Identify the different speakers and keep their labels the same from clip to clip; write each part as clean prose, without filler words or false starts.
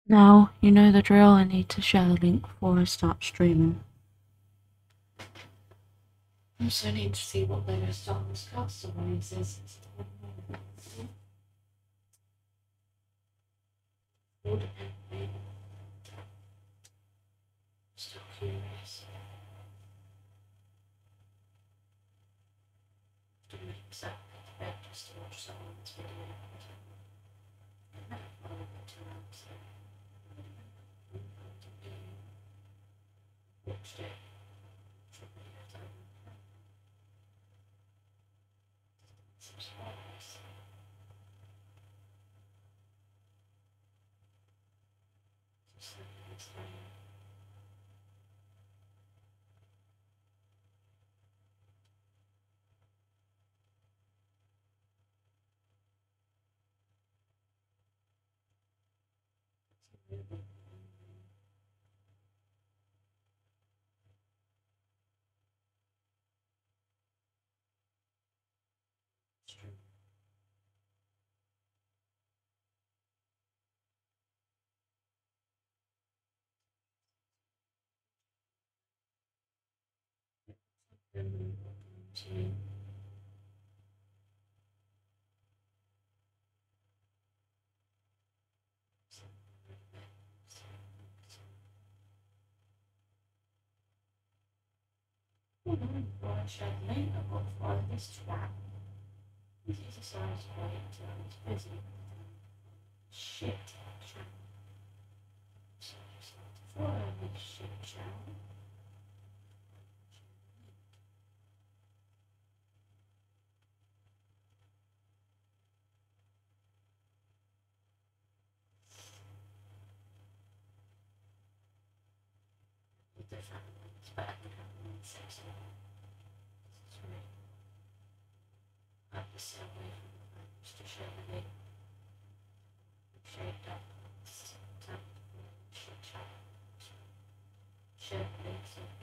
Speaker 1: Now, you know the drill. I need to share the link before I start streaming. I also need to see what Lego Star Wars Castaways is. Still curious. Doing it exactly just to watch someone's video. Watched it. I shared later what for this trap. This is a size way until it's busy. Shit. For a shit channel. With the families, but I think I'm in sex. This is really up the cell away from the friends to show the link. Shaped up. Shit channel. Share links of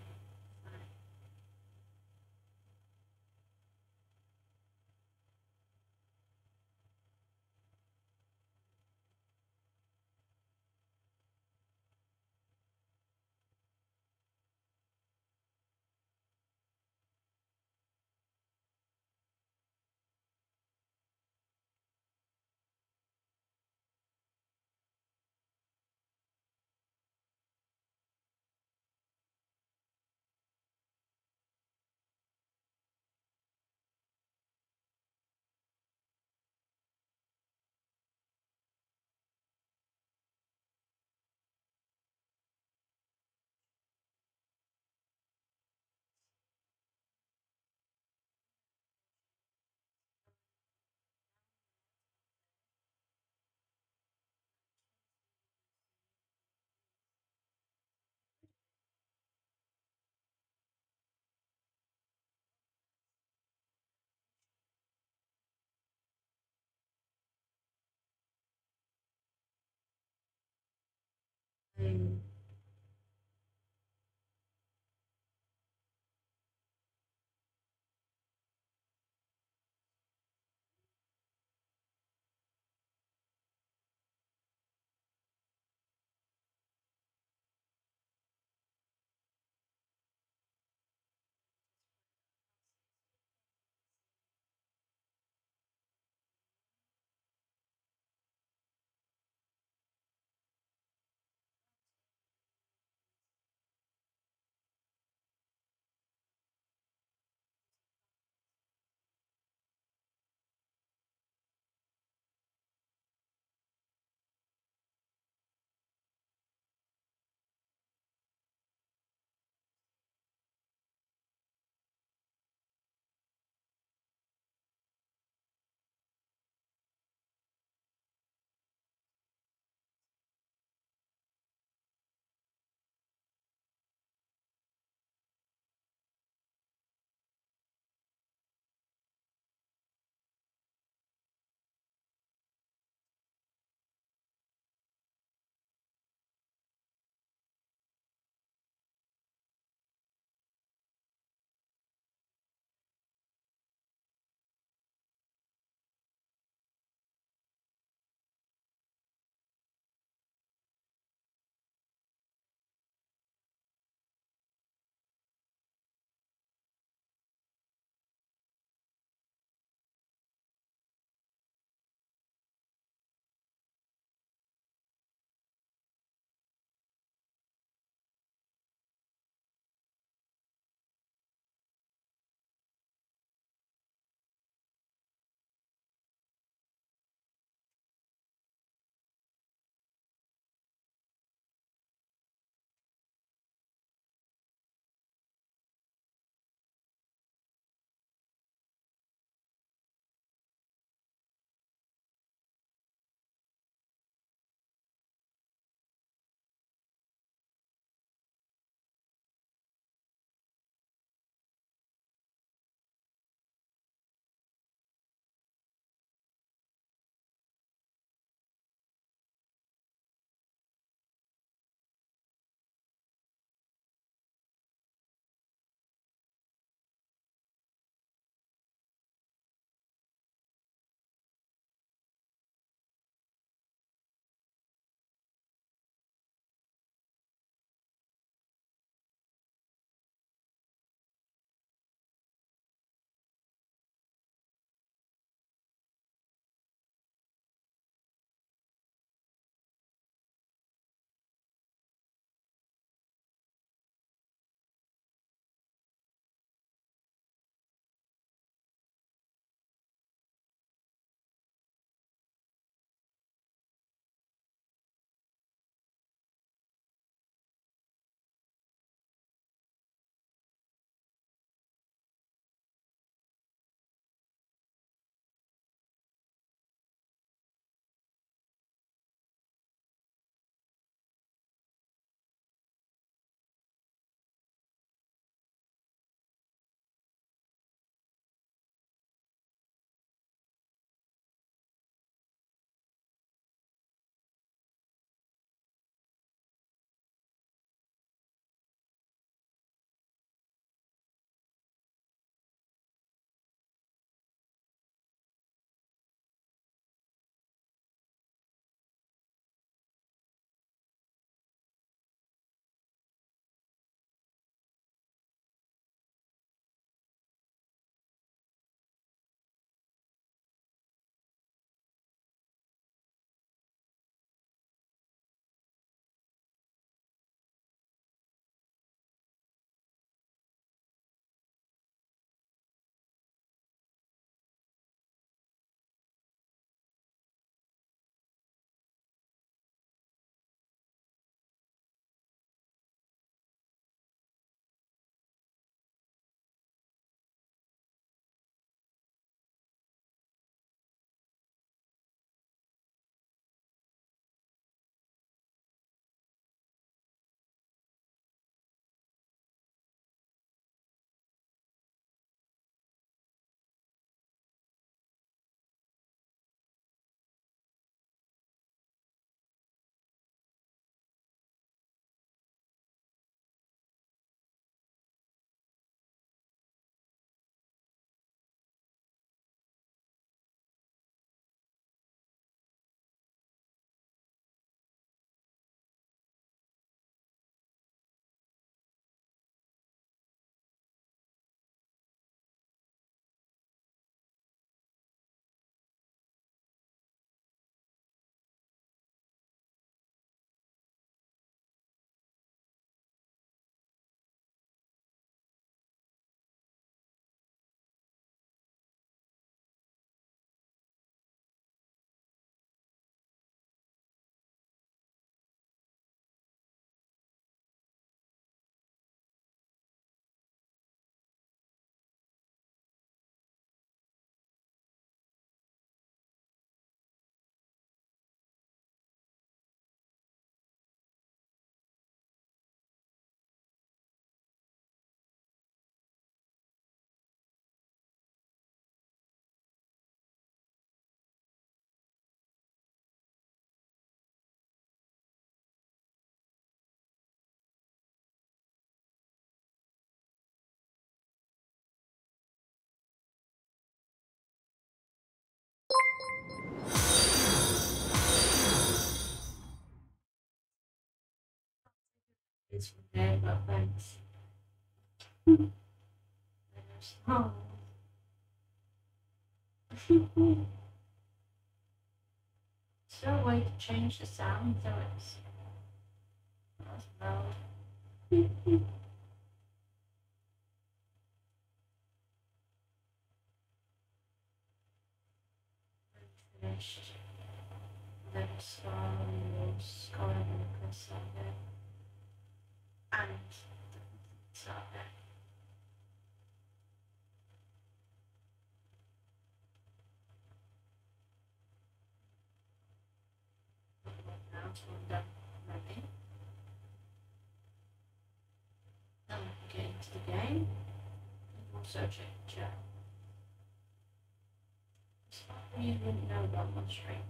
Speaker 1: It's from there, but thanks. Oh. Is there a way to change the sound so it's not as loud? Finished. Then slowly we'll scroll across there. And start there. Now it's all done. Ready? Now we can get into the game. And also check the chat. You wouldn't know about my stream.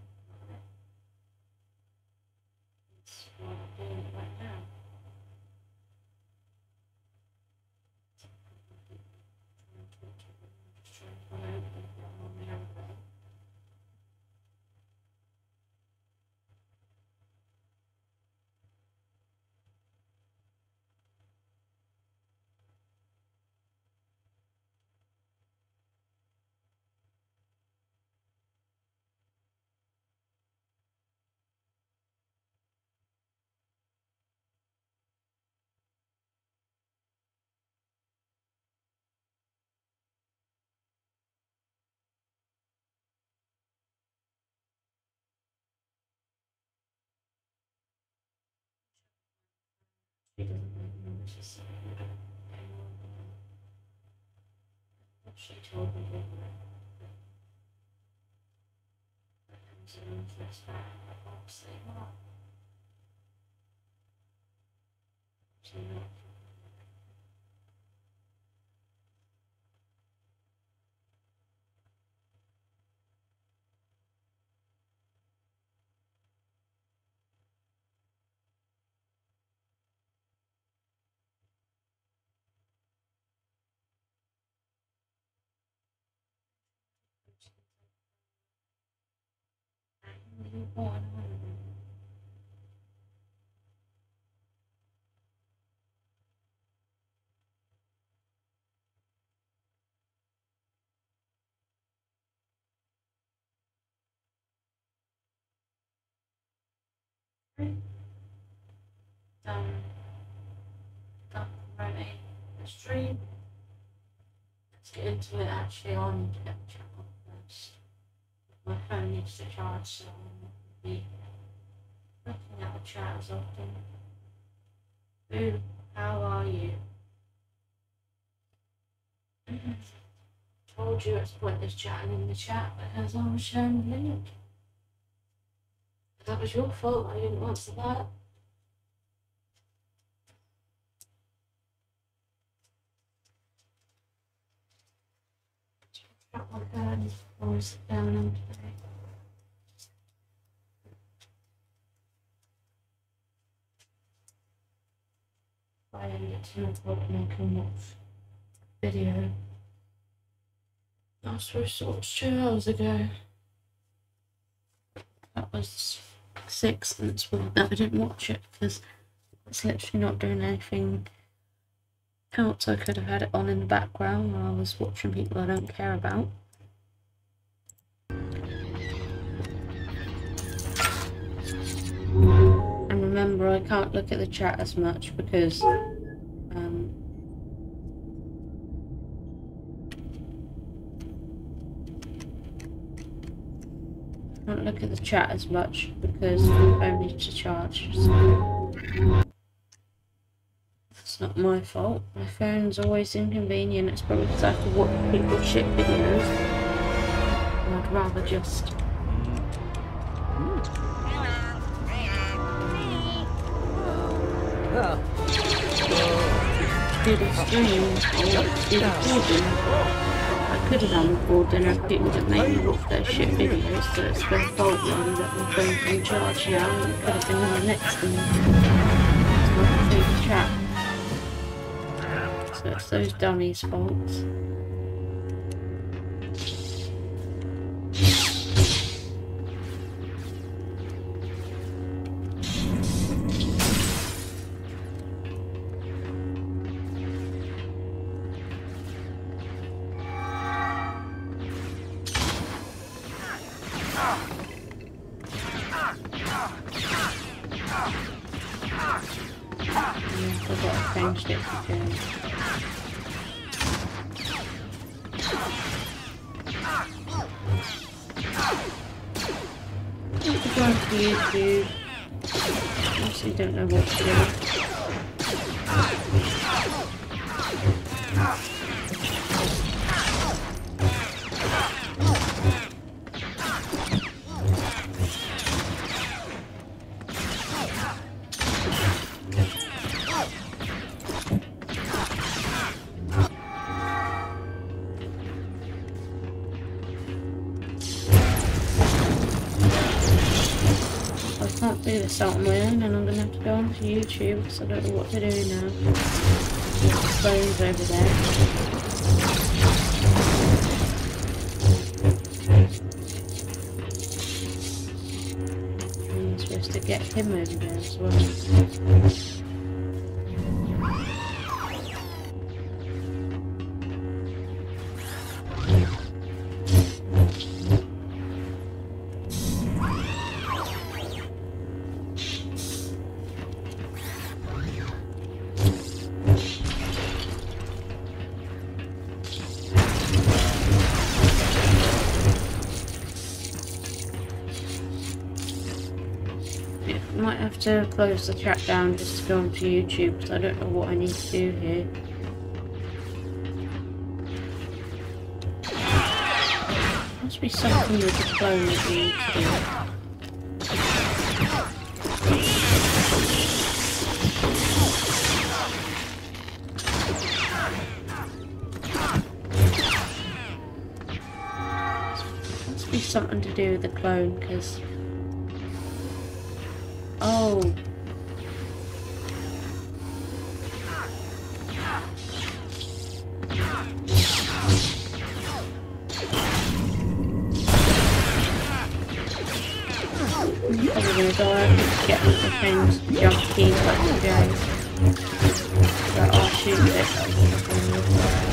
Speaker 1: It's what I'm doing right now. She doesn't really know she's saying it. She told me that so that's that obviously not. So not. You born done running the stream. Let's get into it actually on the channel first. My phone needs to charge, so I'll be looking at the chat as often. Boo, how are you? Told you it's pointless chatting in the chat because I was sharing the link. That was your fault, I didn't answer that. Drop my phone or sit down on today. If I end at 2 o'clock and I can watch video. I was supposed to watch 2 hours ago. That was 6, and it's weird that I didn't watch it because it's literally not doing anything else. I could have had it on in the background while I was watching people I don't care about. And remember, I can't look at the chat as much because I can't look at the chat as much because my phone needs to charge. So it's not my fault. My phone's always inconvenient. It's probably because I have to watch people's shit videos. And I'd rather just do the stream or do the recording. I could have done recording if people that make me watch their shit videos, so it's their fault really that my phone's been charged now and it could have been on the next thing. So I can see the chat. So it's those dummies' faults. I've got to change it again. Going to YouTube. Actually, don't know what to do. I can't do this out on my own, and I'm going to have to go onto YouTube because I don't know what to do now. Phone's over there. I'm supposed to get him over there as well. I might have to close the chat down just to go onto YouTube because I don't know what I need to do here. Must be something with the clone that we need to do. Must be something to do with the clone because... Oh. I'm probably gonna die to get my friends jump keys back to James. But I'll shoot it.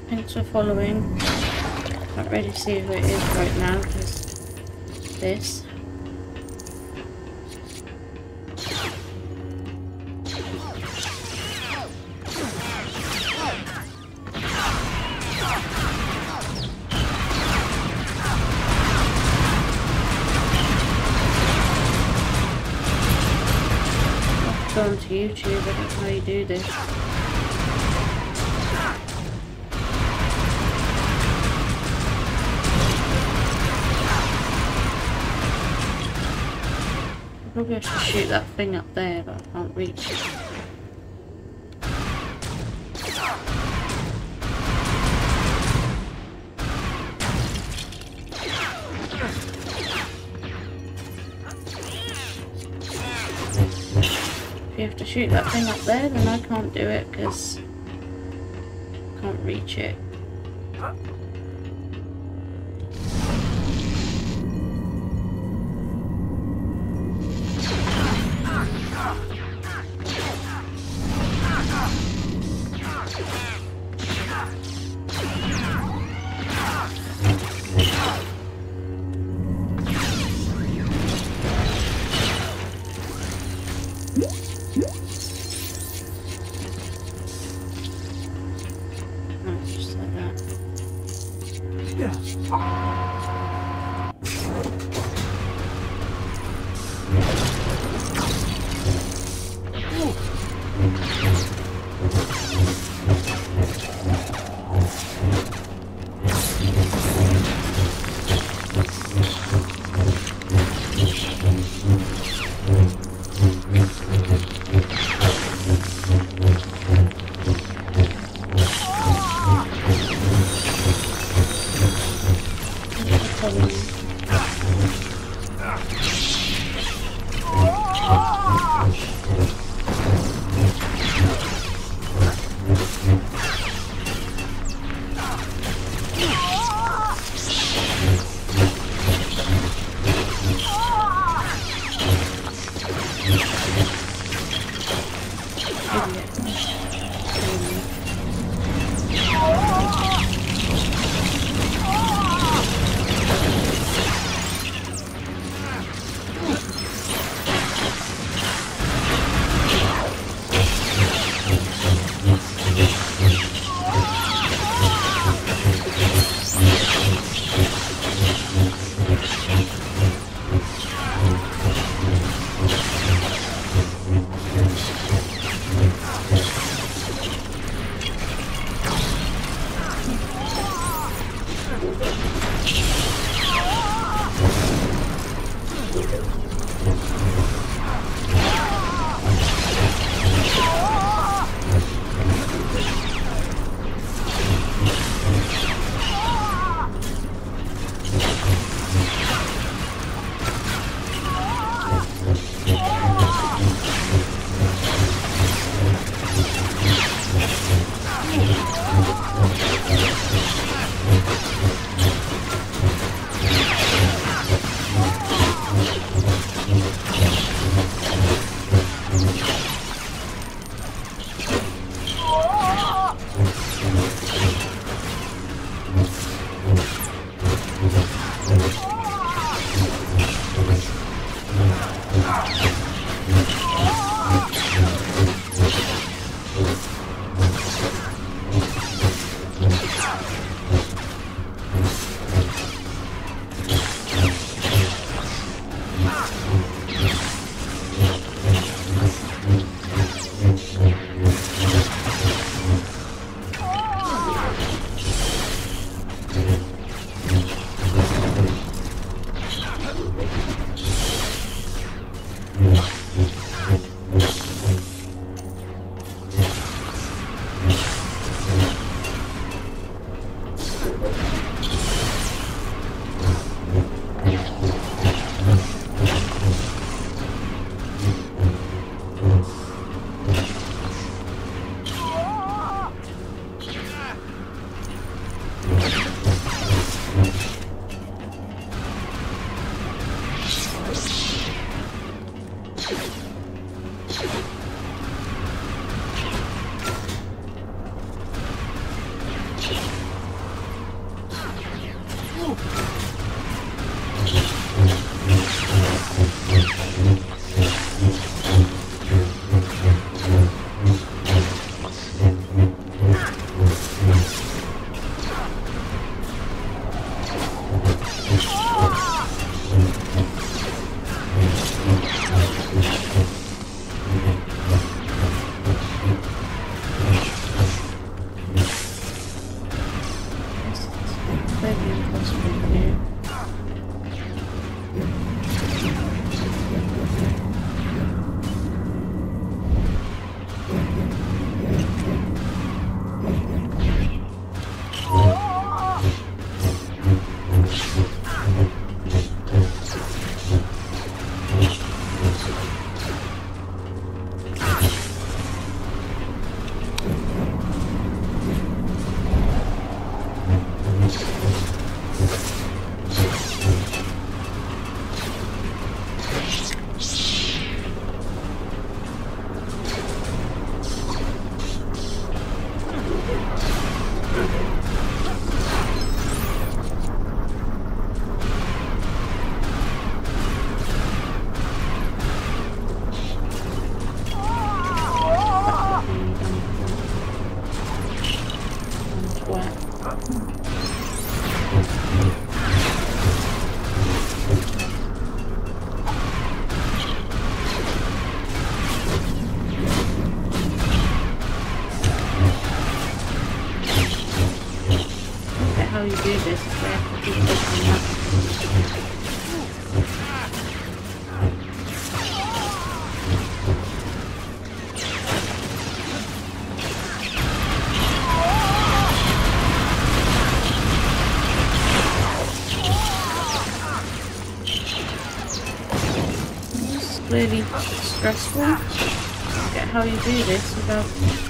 Speaker 1: Thanks for following. Can't really see who it is right now because this. Going to YouTube, I don't know how you do this. I probably have to shoot that thing up there, but I can't reach it. If you have to shoot that thing up there, then I can't do it because I can't reach it. Just like that.
Speaker 2: maybe impossible here. How you do this is where I keep opening up. This is really stressful. I get how you do this without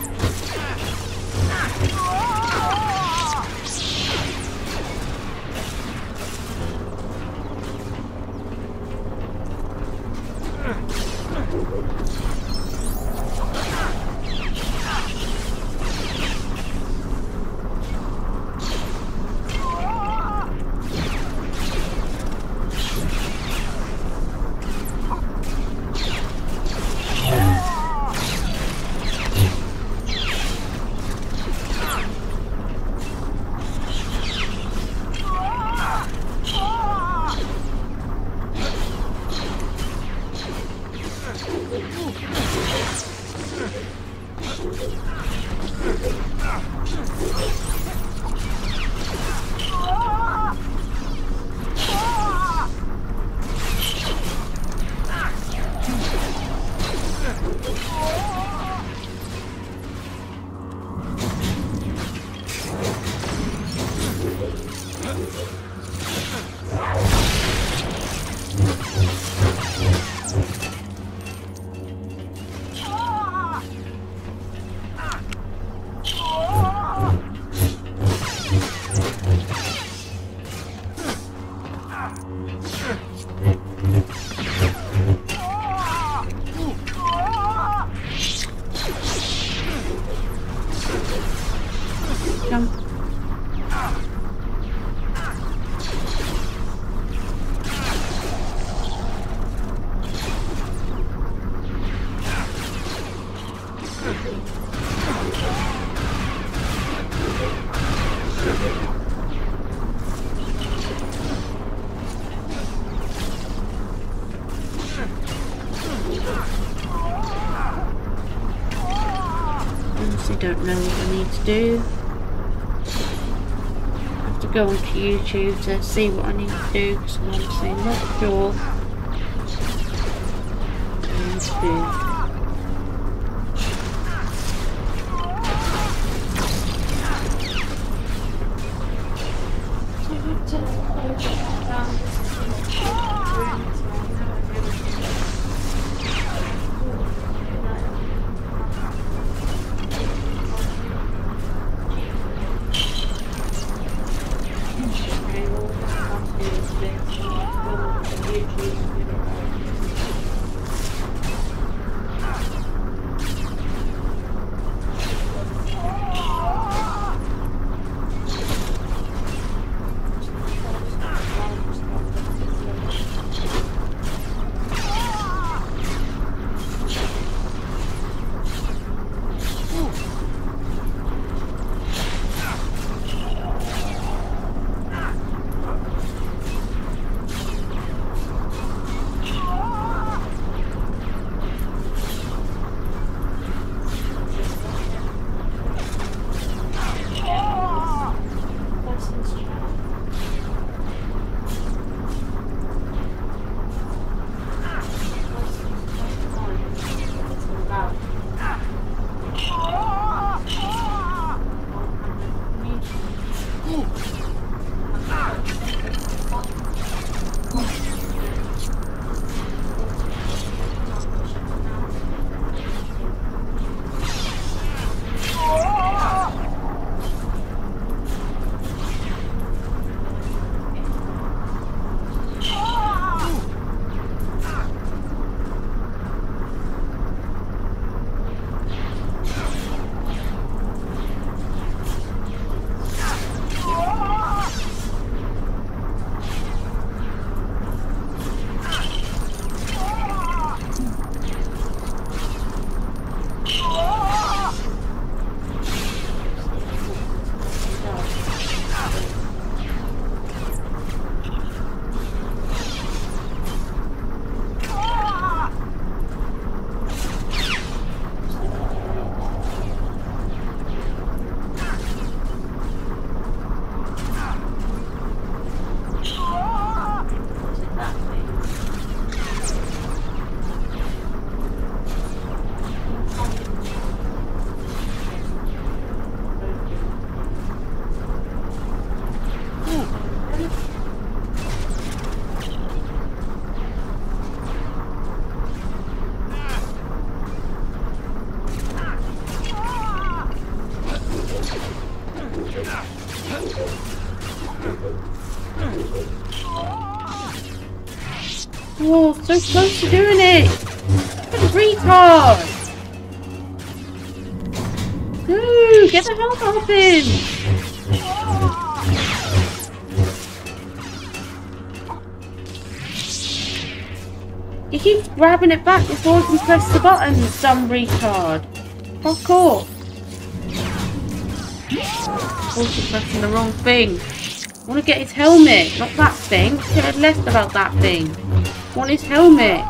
Speaker 2: jump. Honestly don't know what I need to do. I have to go onto YouTube to see what I need to do because I'm honestly not sure what I need to do. Oh, so close to doing it! What a retard! Ooh, get the help off him! He keeps grabbing it back before he can press the buttons, dumb retard. Fuck off. Also pressing the wrong thing. I want to get his helmet, not that thing. Could have left about that thing. I want his helmet.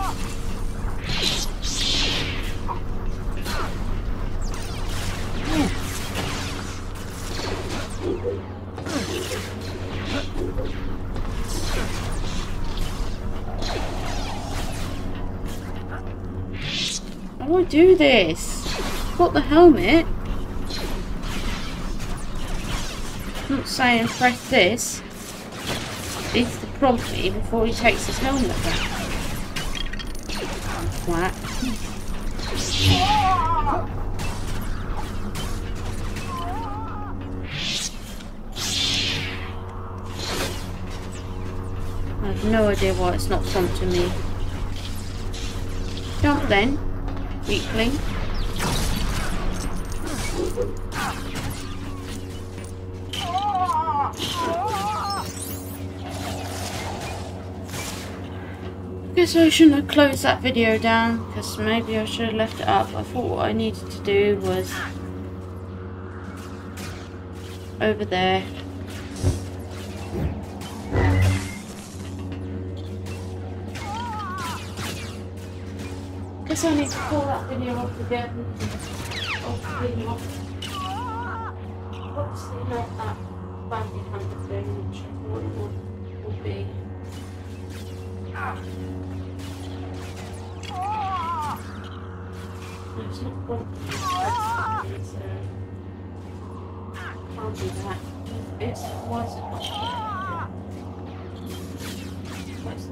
Speaker 2: How do I do this? I've got the helmet. I'm not saying press this. It's to prompt me before he takes his helmet back. Whack. I have no idea why it's not prompting me. Jump then, weakling. Guess I shouldn't have closed that video down, because maybe I should have left it up. I thought what I needed to do was over there. Guess I need to pull that video off again. Obviously not that bounty hunter thing, which I thought it would be. It's not one so can't do that. It's was it not what's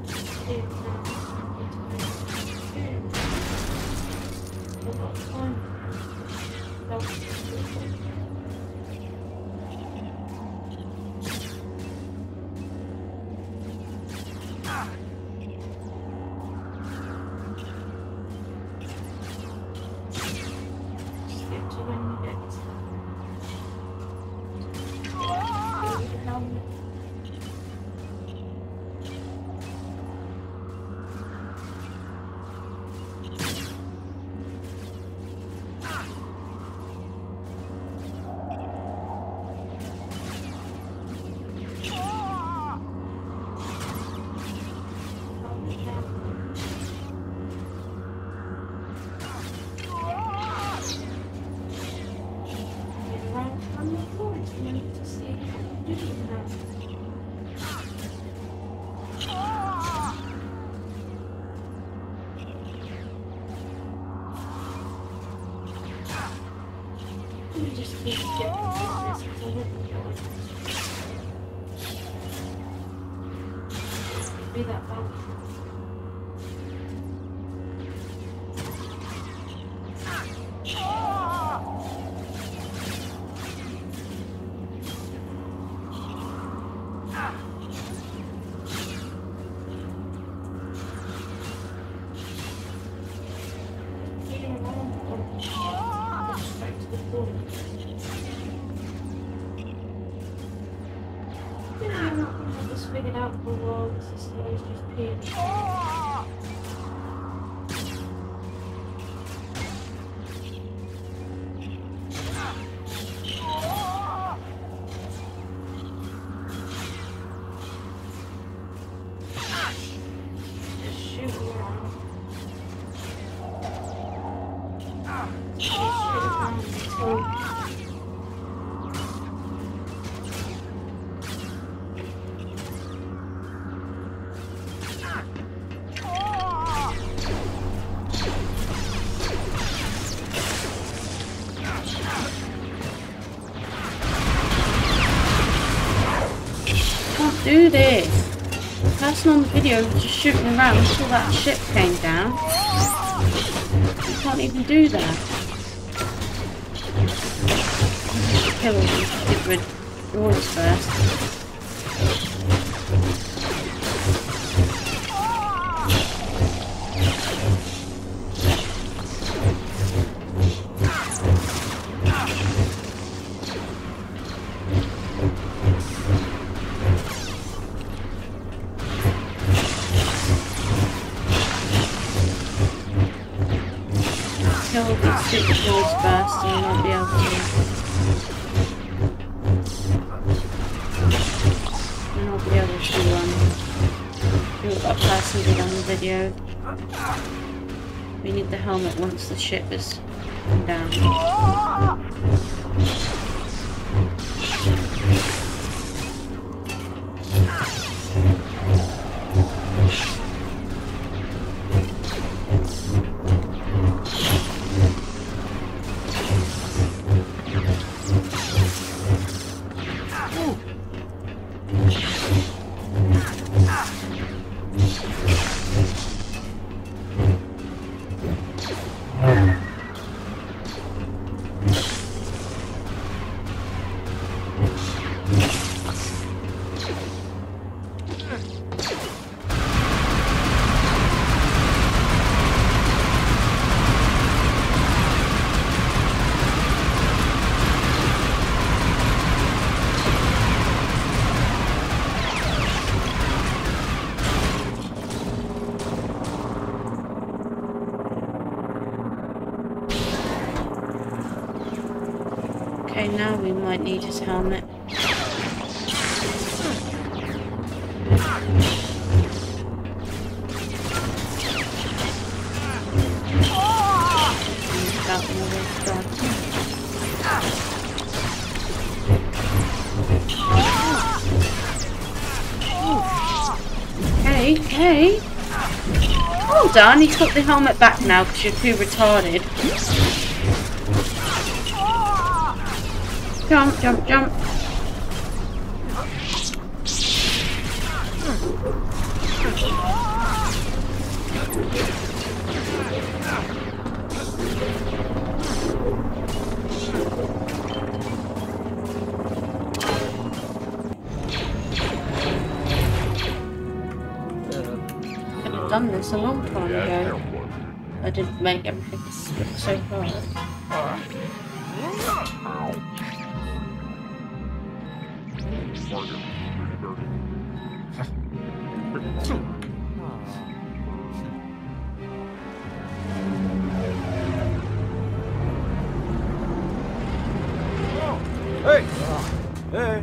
Speaker 2: just keep getting this be that bad. Figured out for a while, this is always just peeing. Just shoot around. Just shoot around until do this. The person on the video was just shooting around until that ship came down. You can't even do that. kill all these stupid droids first. Kill all these stupid droids first and then I'll be able to do what that person did on the video. We need the helmet once the ship is down. Okay, now we might need his helmet. Okay. Well done, he's got the helmet back now because you're too retarded. Jump, jump, jump. Could have done this a long time ago. I didn't make everything look so hard.
Speaker 3: Hey! Hey!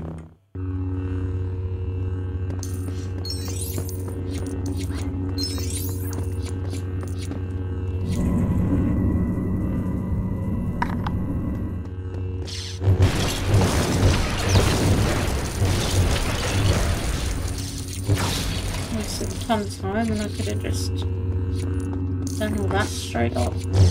Speaker 2: Time and I could have just done all that straight off.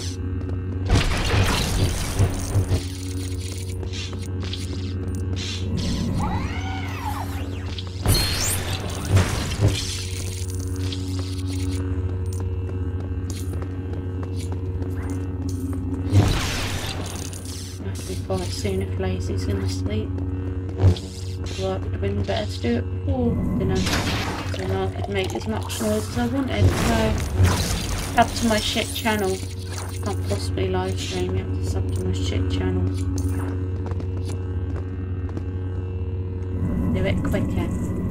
Speaker 2: That'll be quite soon if Lazy's gonna sleep. Well, it would have been better to do it before dinner. Then I could make as much noise as I wanted. So, up to my shit channel. Can't possibly live stream it. It's up to my shit channel. Do it quicker.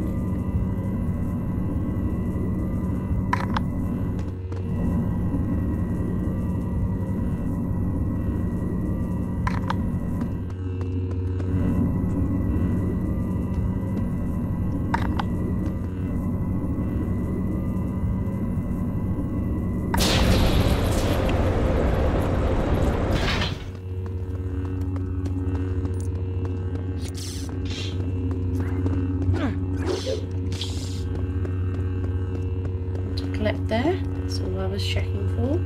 Speaker 2: Collect there. That's all I was checking for.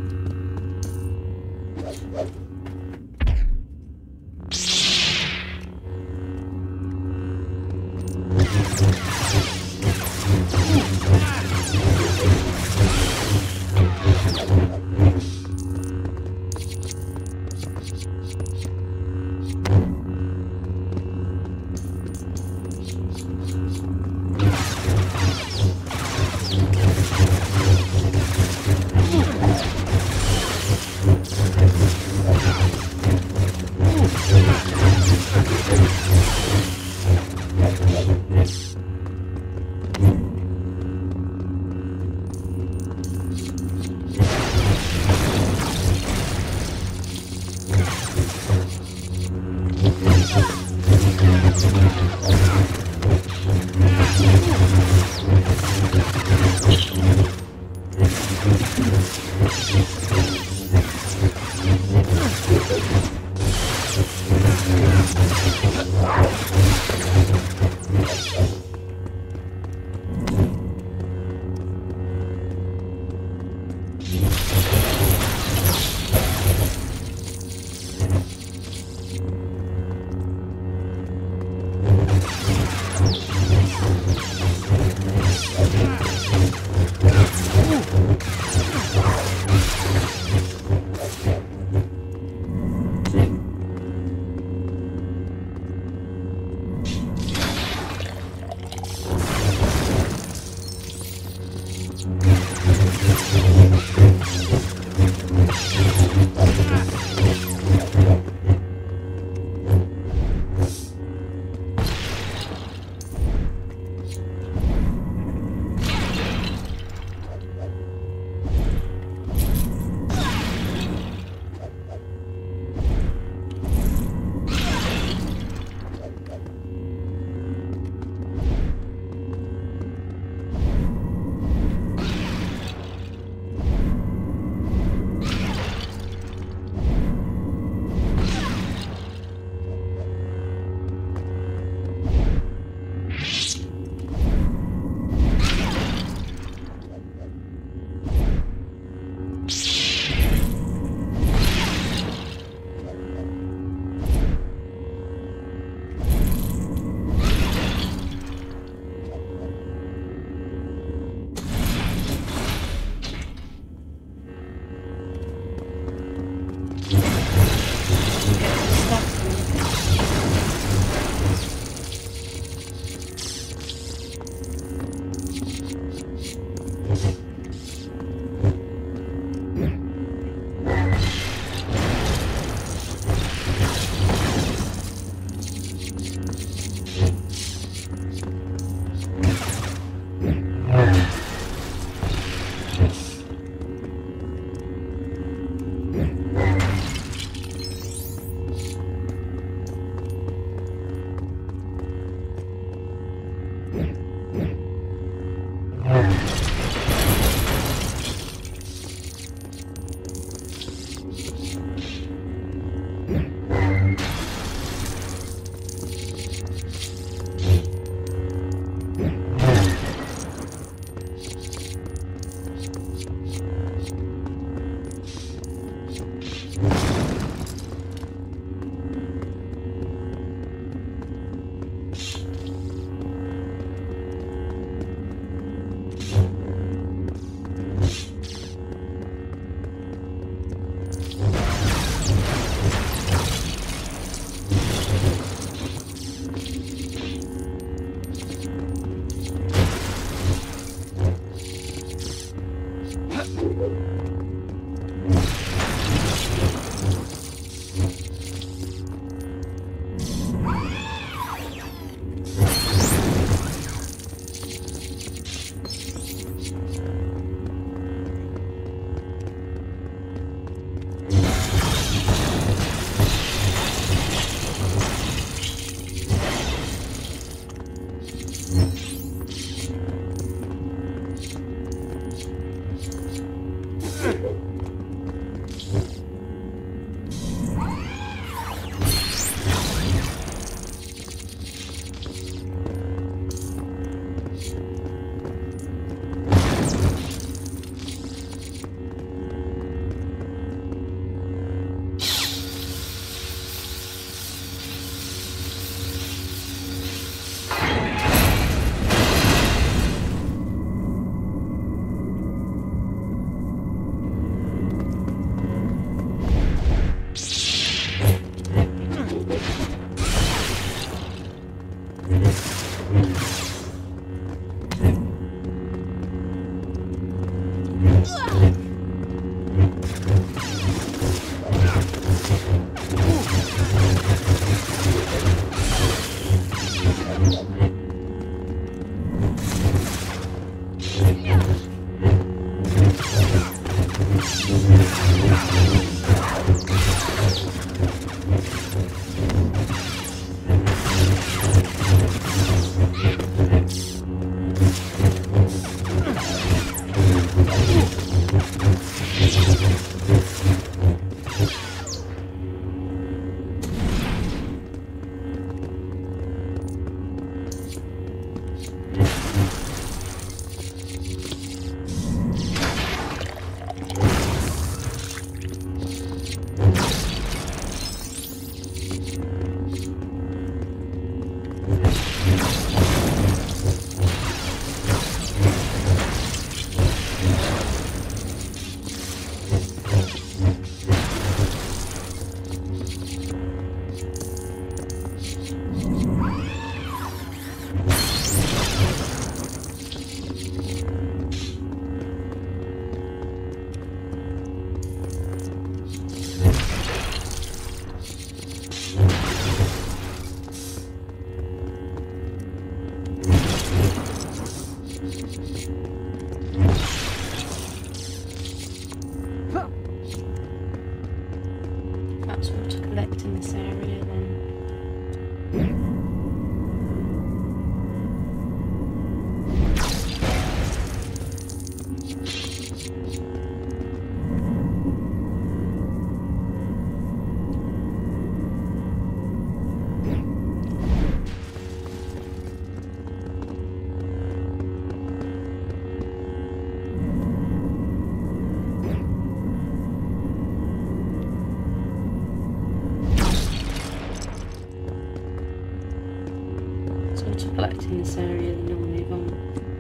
Speaker 2: difficult to collect in this area, then I'll move on.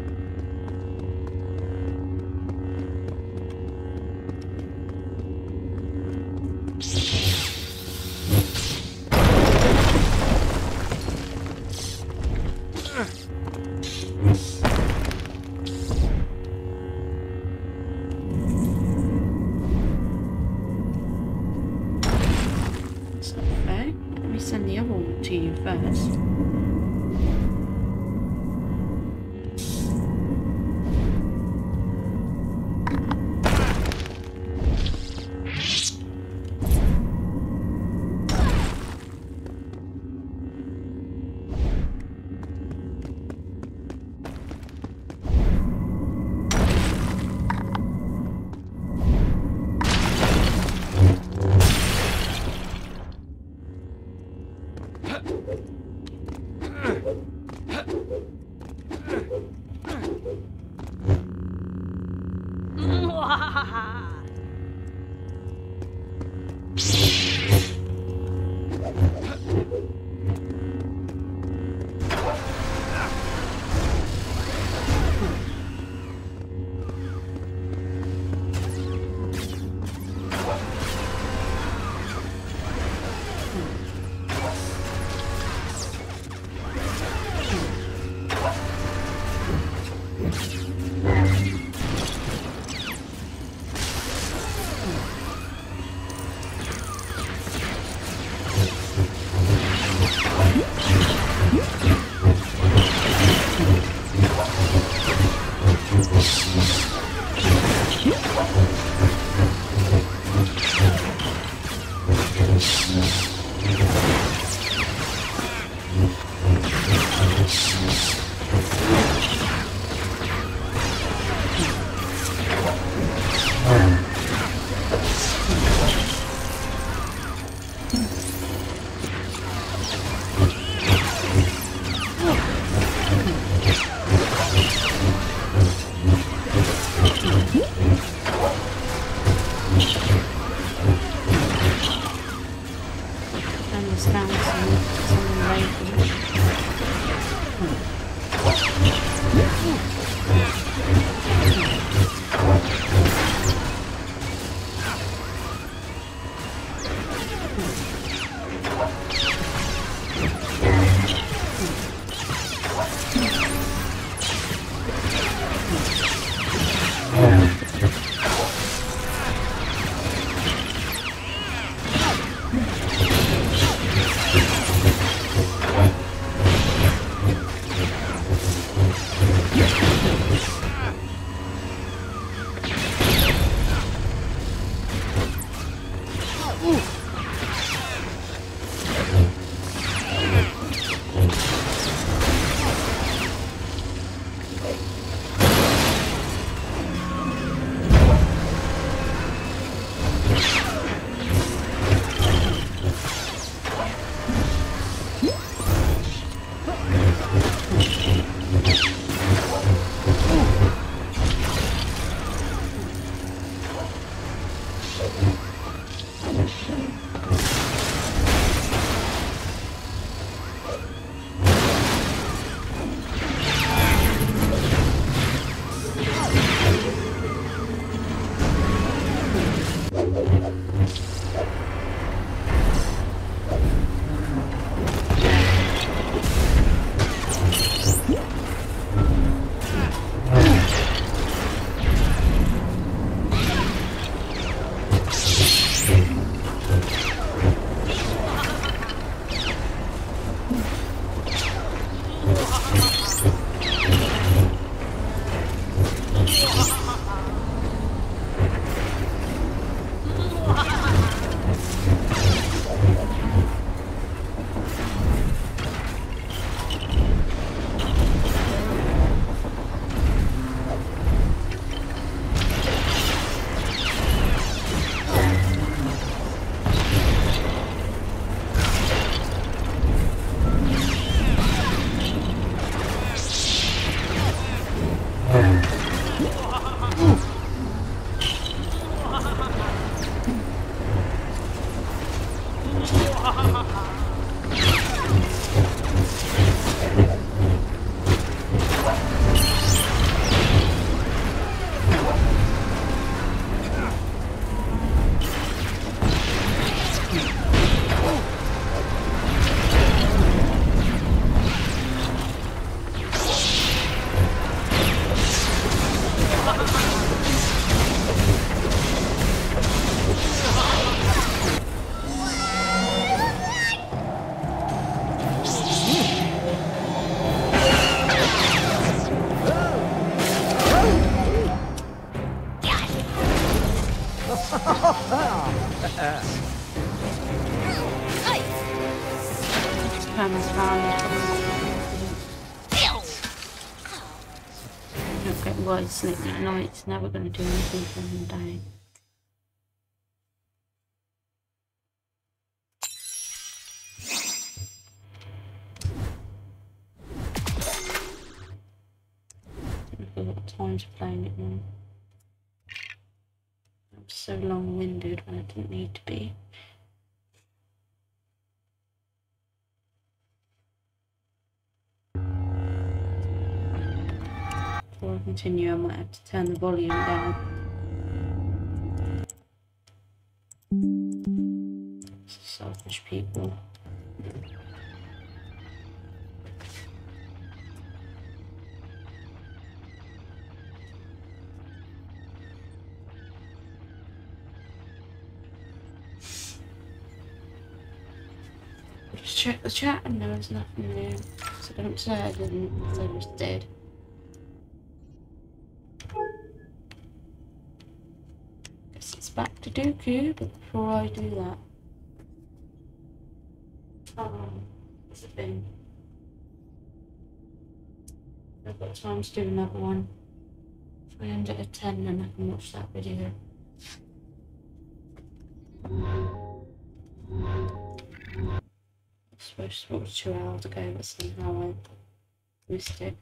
Speaker 2: Send the other one to you first. Okay, well, it's sleeping at night, it's never going to do anything for him day. I've got time to playing it now. I'm so long-winded when I didn't need to be. Before I continue, I might have to turn the volume down. Selfish people. Just check the chat and there was nothing there. So don't say I didn't, I was dead. Guess it's back to Dooku, but before I do that. It's a thing. I've got time to do another one. If I end it at 10, then I can watch that video. I was supposed to watch 2 hours ago, but somehow I missed it.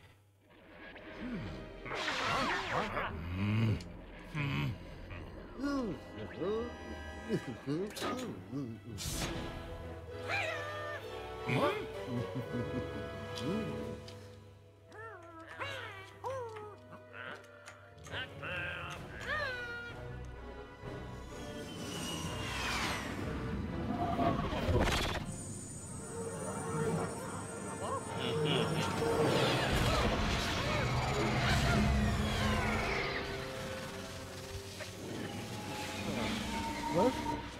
Speaker 3: What?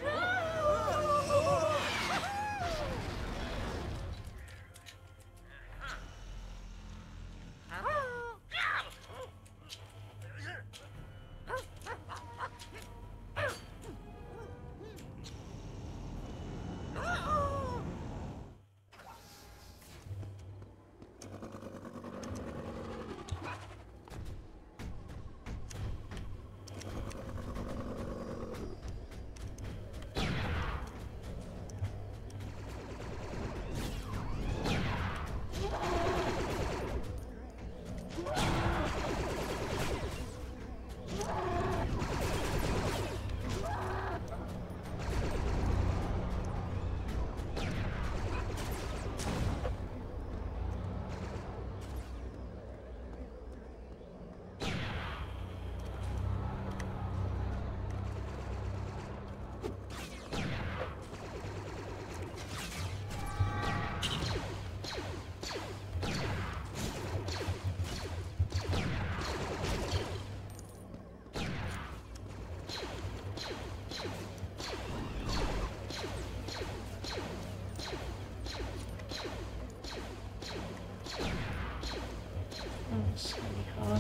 Speaker 2: That's really hard.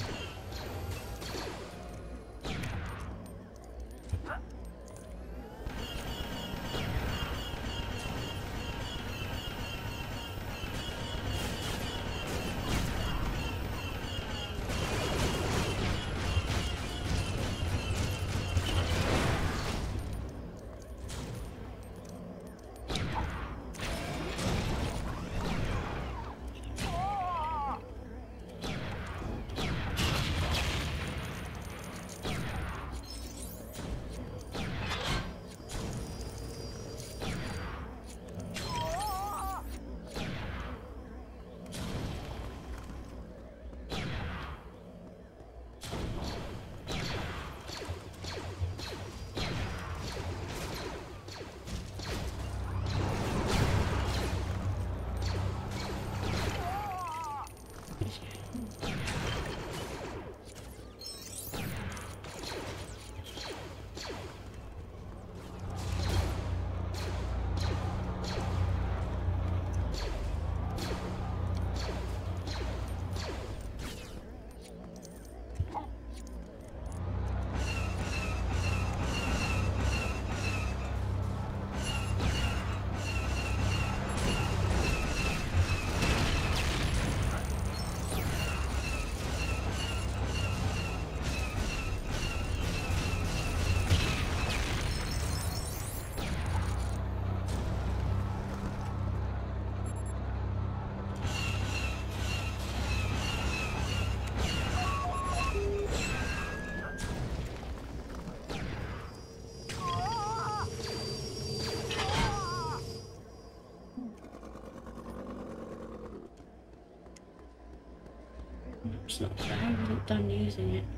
Speaker 2: It's not so I haven't done using it.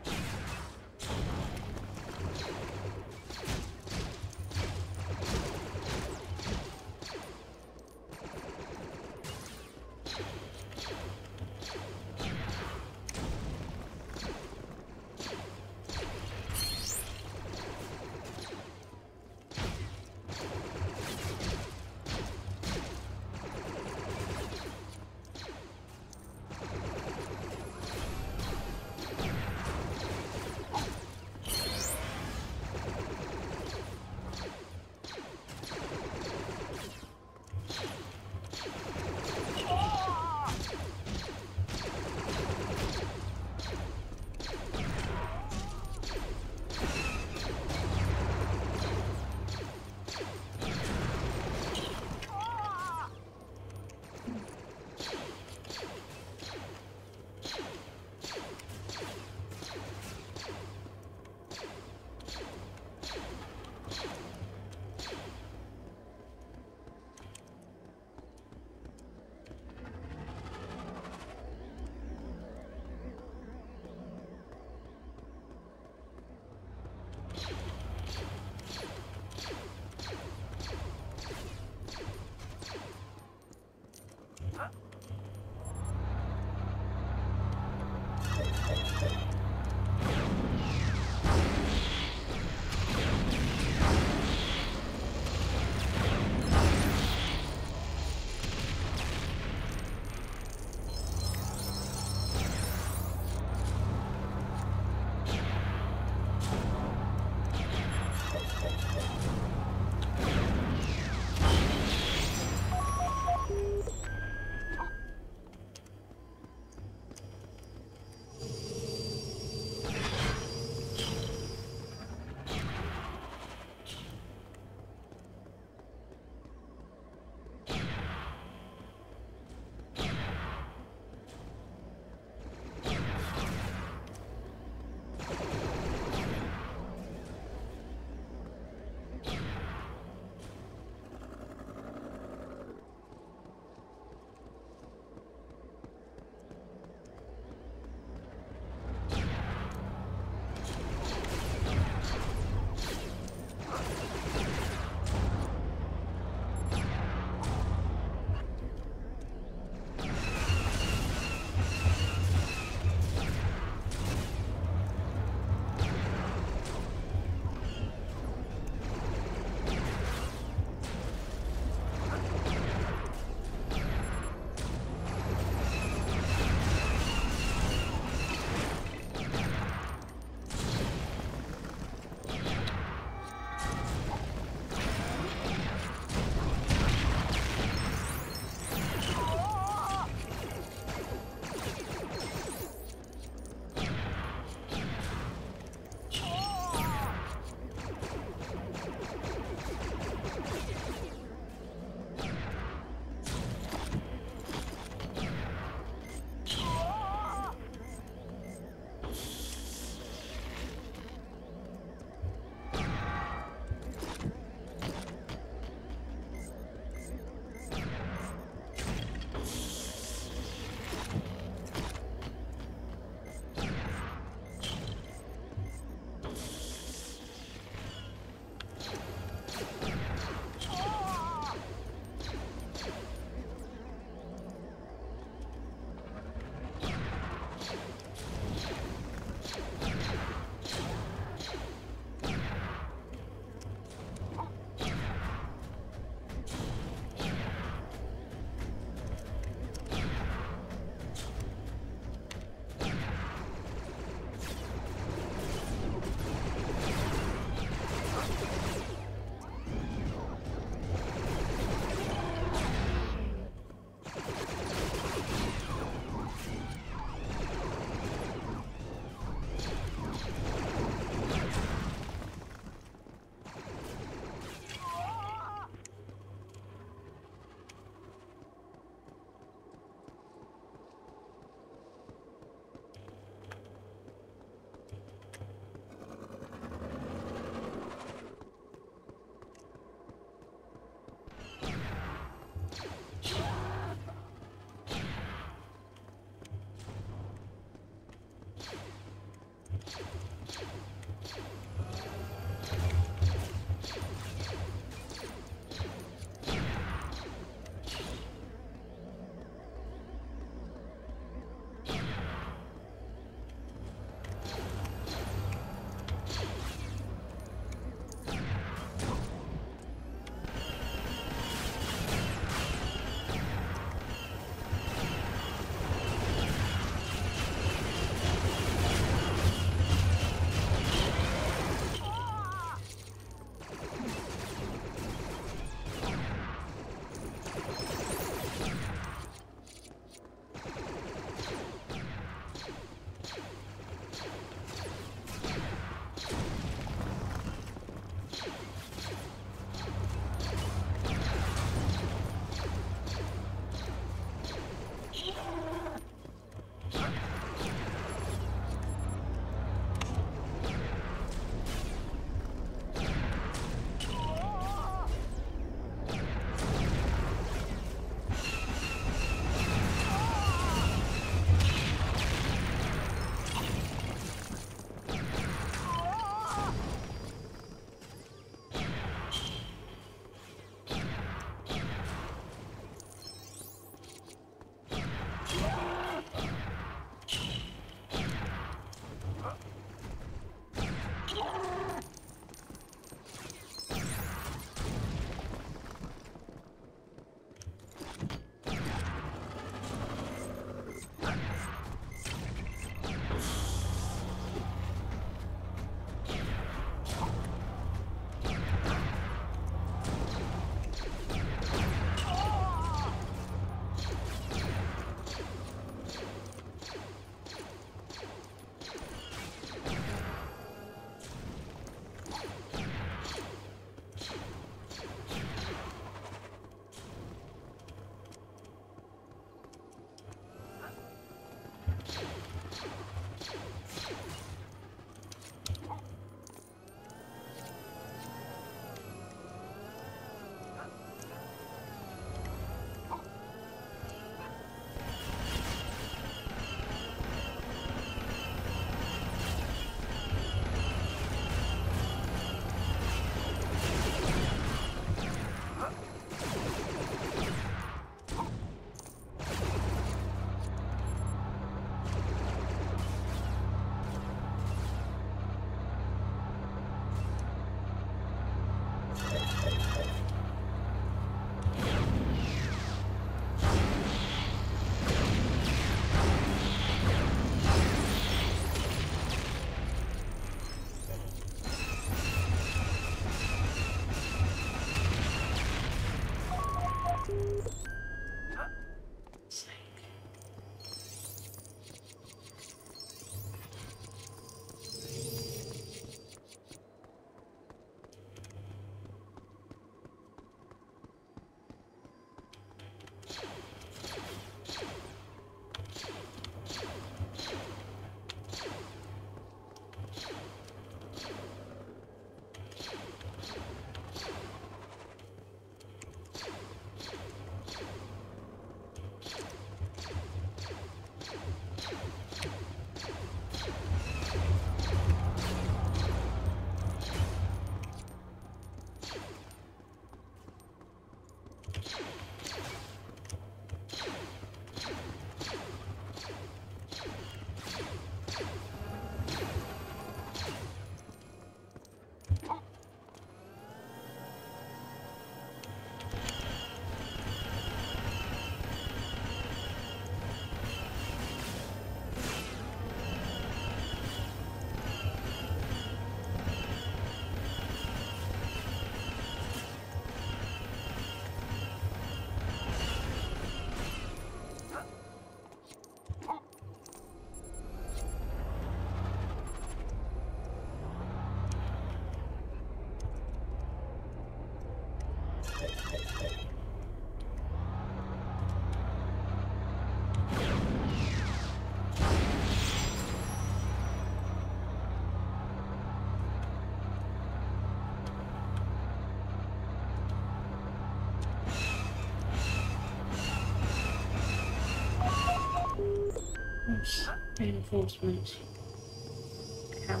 Speaker 2: Reinforcements. Coward.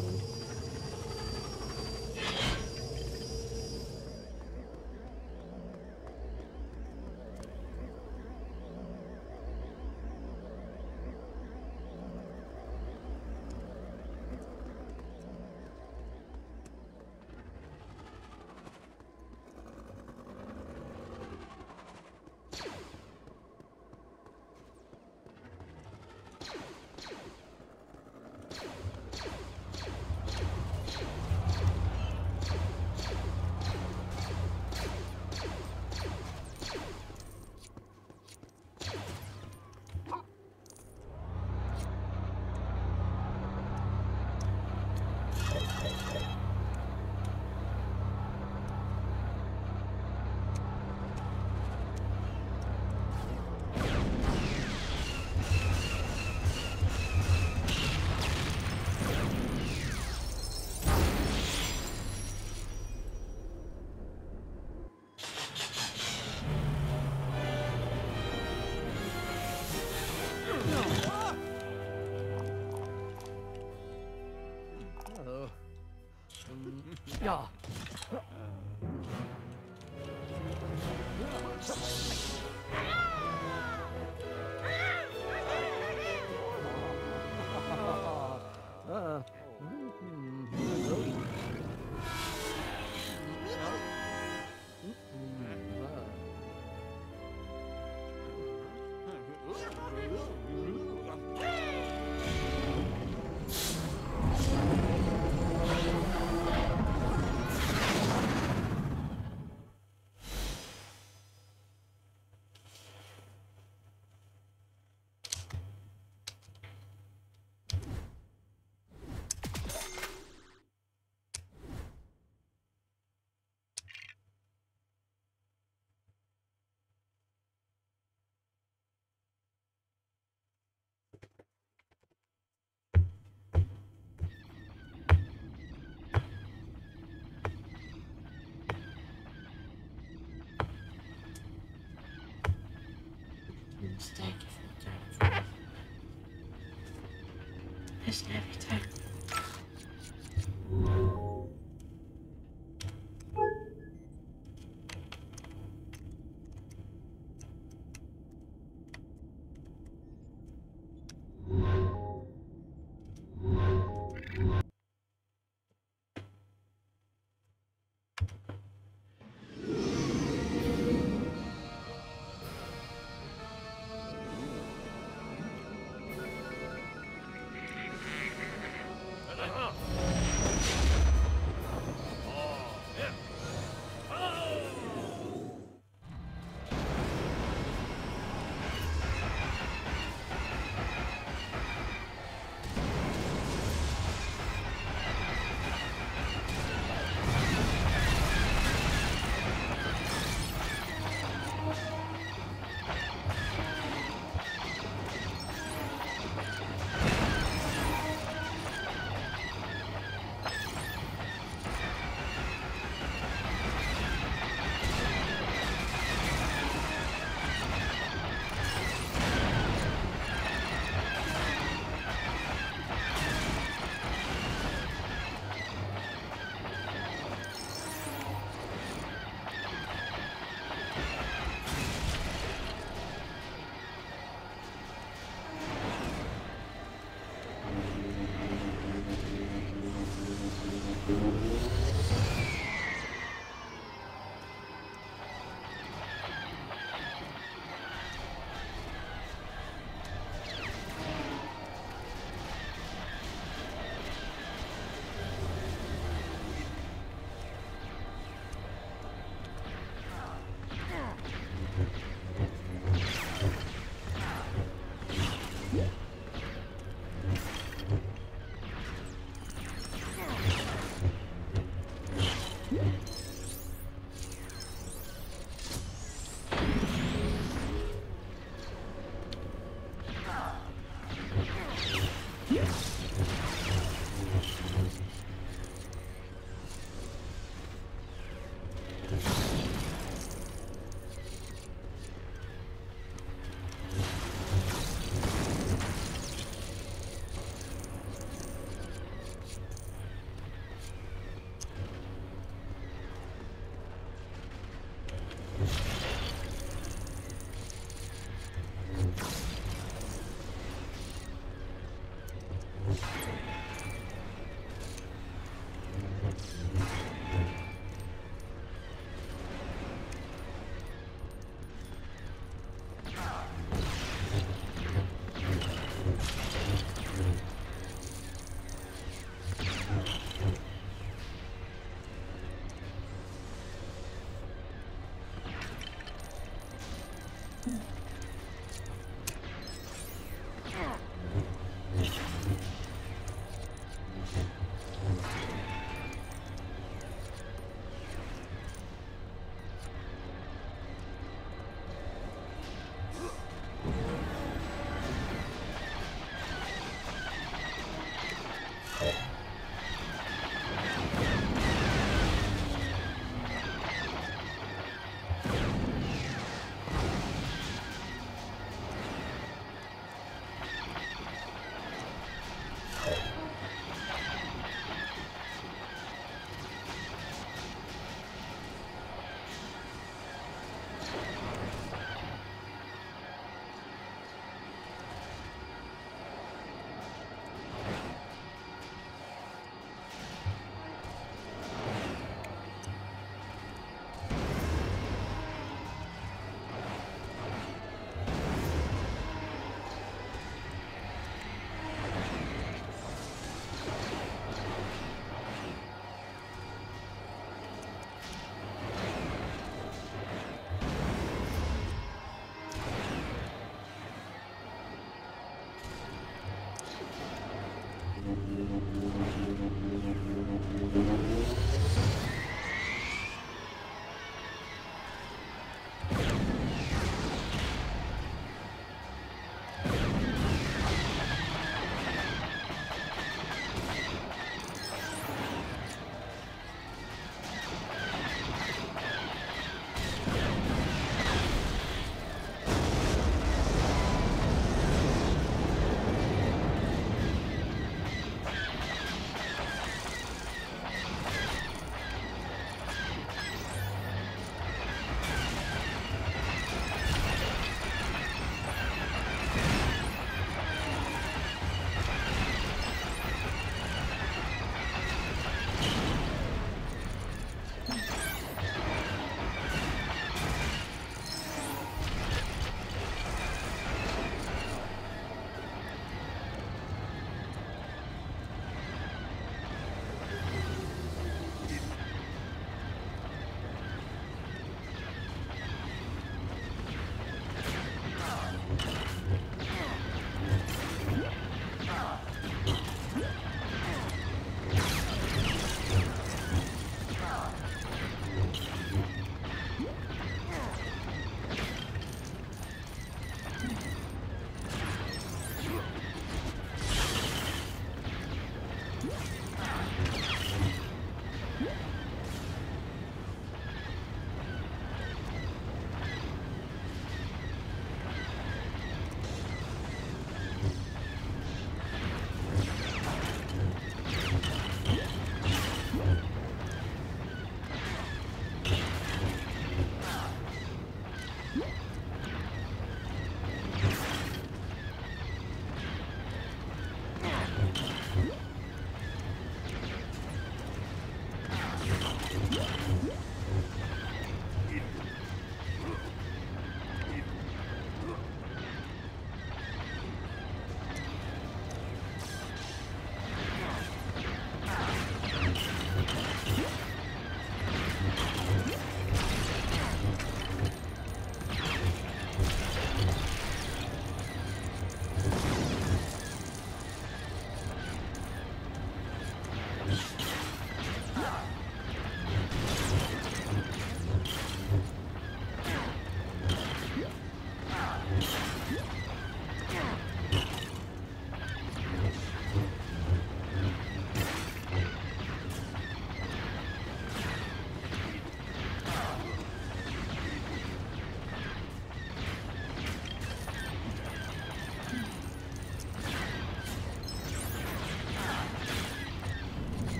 Speaker 3: Ja.
Speaker 2: Mistake if I don't. It's every time.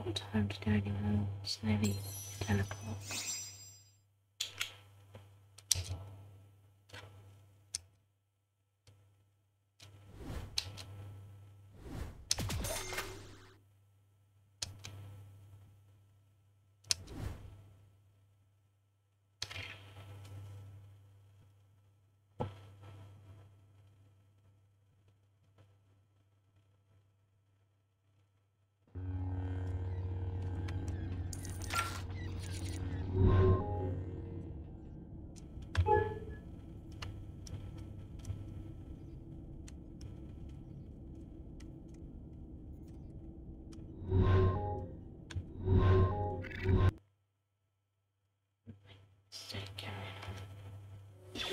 Speaker 2: got time to do anymore, so maybe teleport. Still carrying on.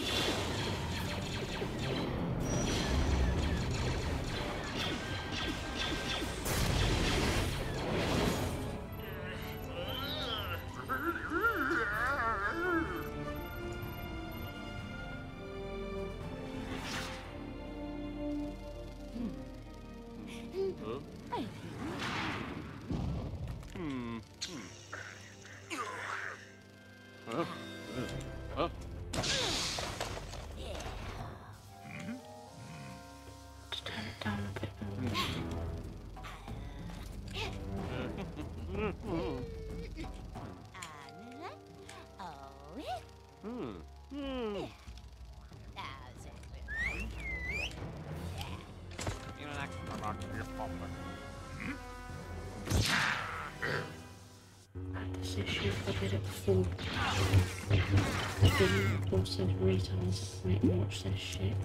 Speaker 2: Just turn it down a bit more. Had this issue if I did it before. I've been also retards that make me watch this shit.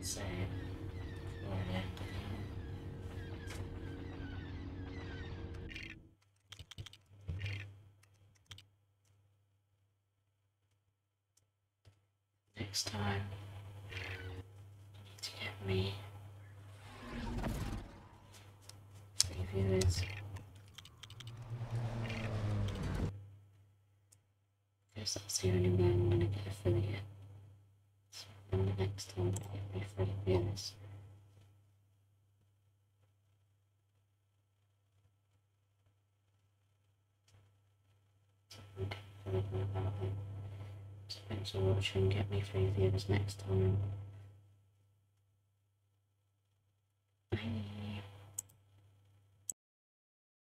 Speaker 1: save before I end it. Next time, you need to get me 3 viewers. Because that's the only way I'm going to get affiliate. And the next time to get me 3 viewers. I don't feel good about it. So thanks for watching, get me 3 viewers next time. Bye.